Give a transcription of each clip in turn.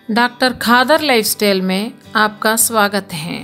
Doctor खादर lifestyle में आपका स्वागत है।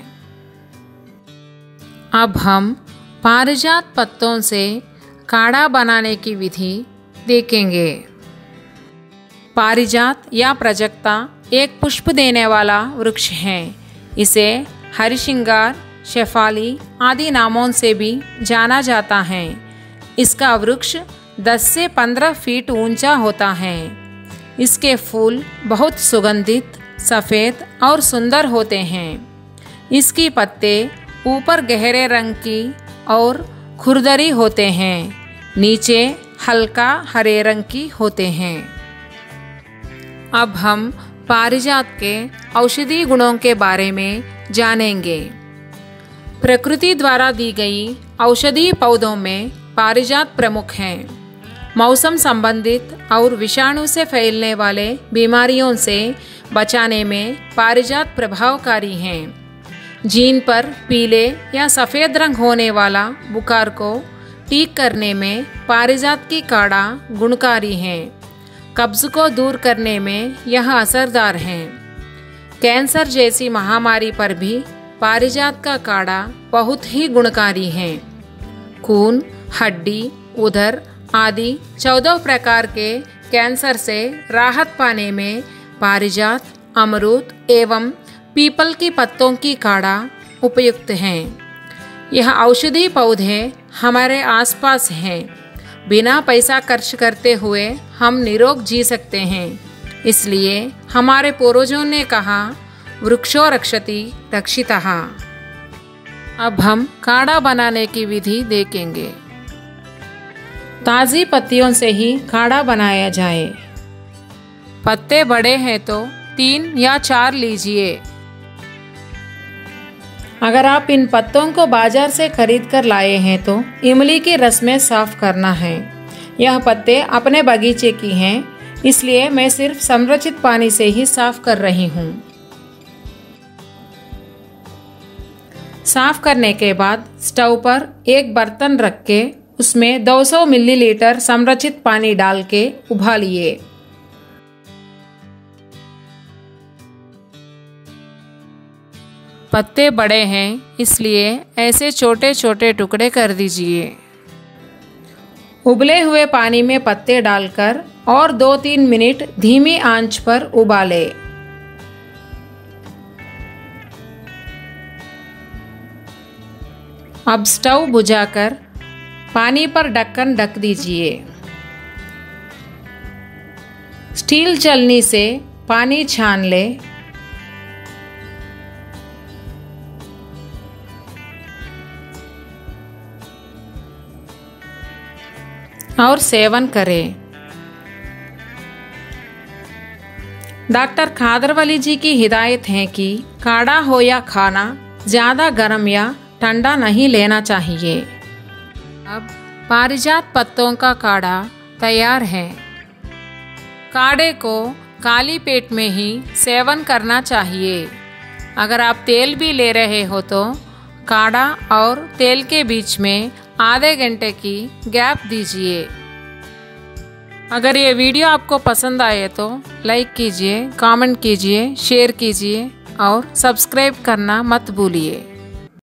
अब हम पारिजात पत्तों से काढ़ा बनाने की विधि देखेंगे। पारिजात या प्राजक्ता एक पुष्प देने वाला वृक्ष है। इसे हरिश्रृंगार, शेफाली आदि नामों से भी जाना जाता है। इसका वृक्ष 10 से 15 फीट ऊंचा होता है। इसके फूल बहुत सुगंधित, सफ़ेद और सुंदर होते हैं। इसकी पत्ते ऊपर गहरे रंग की और खुरदरी होते हैं, नीचे हल्का हरे रंग की होते हैं। अब हम पारिजात के औषधि गुणों के बारे में जानेंगे। प्रकृति द्वारा दी गई औषधीय पौधों में पारिजात प्रमुख हैं। मौसम संबंधित और विषाणु से फैलने वाले बीमारियों से बचाने में पारिजात प्रभावकारी हैं। जीन पर पीले या सफ़ेद रंग होने वाला बुखार को ठीक करने में पारिजात की काढ़ा गुणकारी है। कब्ज़ को दूर करने में यह असरदार है। कैंसर जैसी महामारी पर भी पारिजात का काढ़ा बहुत ही गुणकारी है। खून, हड्डी, उदर आदि 14 प्रकार के कैंसर से राहत पाने में पारिजात, अमरूद एवं पीपल की पत्तों की काढ़ा उपयुक्त हैं। यह औषधीय पौधे हमारे आसपास हैं। बिना पैसा खर्च करते हुए हम निरोग जी सकते हैं। इसलिए हमारे पूर्वजों ने कहा, वृक्षो रक्षति रक्षितः। अब हम काढ़ा बनाने की विधि देखेंगे। ताज़ी पत्तियों से ही काढ़ा बनाया जाए। पत्ते बड़े हैं तो 3 या 4 लीजिए। अगर आप इन पत्तों को बाजार से खरीद कर लाए हैं तो इमली के रस में साफ करना है। यह पत्ते अपने बगीचे की हैं, इसलिए मैं सिर्फ संरचित पानी से ही साफ कर रही हूँ। साफ करने के बाद स्टोव पर एक बर्तन रख के उसमें 200 मिलीलीटर संरचित पानी डाल के उबालिए। पत्ते बड़े हैं, इसलिए ऐसे छोटे छोटे टुकड़े कर दीजिए। उबले हुए पानी में पत्ते डालकर और 2-3 मिनट धीमी आंच पर उबालें। अब स्टोव बुझाकर पानी पर ढक्कन ढक दीजिए। स्टील छलनी से पानी छान लें। और सेवन करें। डॉक्टर खादर वली जी की हिदायत है कि काढ़ा हो या खाना ज़्यादा गर्म या ठंडा नहीं लेना चाहिए। अब पारिजात पत्तों का काढ़ा तैयार है। काढ़े को खाली पेट में ही सेवन करना चाहिए। अगर आप तेल भी ले रहे हो तो काढ़ा और तेल के बीच में आधे घंटे की गैप दीजिए। अगर ये वीडियो आपको पसंद आए तो लाइक कीजिए, कमेंट कीजिए, शेयर कीजिए और सब्सक्राइब करना मत भूलिए।